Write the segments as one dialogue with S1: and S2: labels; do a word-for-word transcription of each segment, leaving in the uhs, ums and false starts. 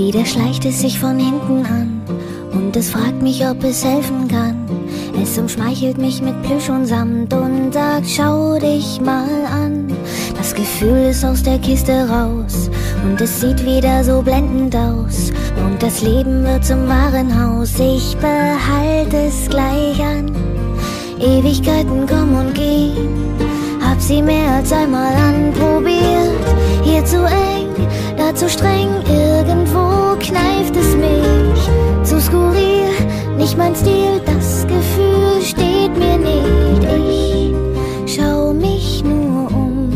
S1: Wieder schleicht es sich von hinten an und es fragt mich, ob es helfen kann. Es umschmeichelt mich mit Plüsch und Samt und sagt, schau dich mal an. Das Gefühl ist aus der Kiste raus und es sieht wieder so blendend aus. Und das Leben wird zum Warenhaus, ich behalte es gleich an. Ewigkeiten kommen und gehen, hab sie mehr als einmal anprobiert. Hier zu eng, da zu streng, irgendwo kneift es mich. Zu skurril, nicht mein Stil, das Gefühl steht mir nicht. Ich schau mich nur um,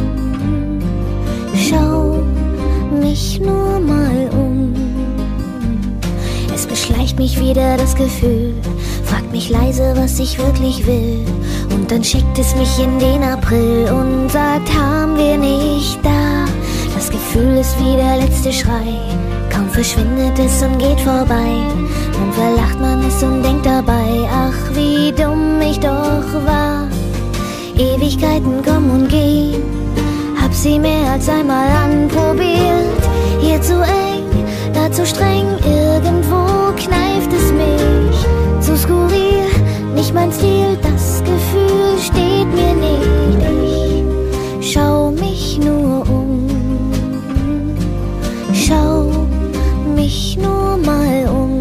S1: schau mich nur mal um. Es beschleicht mich wieder das Gefühl, fragt mich leise, was ich wirklich will. Und dann schickt es mich in den April und sagt, haben wir nicht da. Das Gefühl ist wie der letzte Schrei, kaum verschwindet es und geht vorbei. Dann verlacht man es und denkt dabei, ach wie dumm ich doch war. Ewigkeiten kommen und gehen, hab sie mehr als einmal anprobiert. Hier zu eng, da zu streng, irgendwo kneift es mich. Zu skurril, nicht mein Stil, das Gefühl steht mir nicht. Ich schau mich nur um, schau mich nur mal um.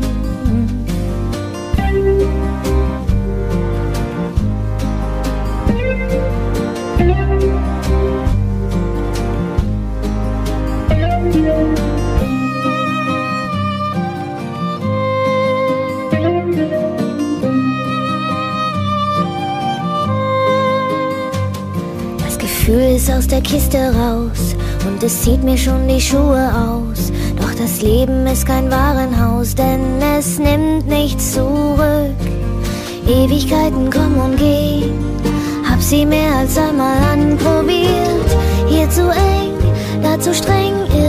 S1: Das Gefühl ist aus der Kiste raus und es zieht mir schon die Schuhe aus. Doch das Leben ist kein Warenhaus, denn es nimmt nichts zurück. Ewigkeiten kommen und gehen, hab sie mehr als einmal anprobiert. Hier zu eng, da zu streng,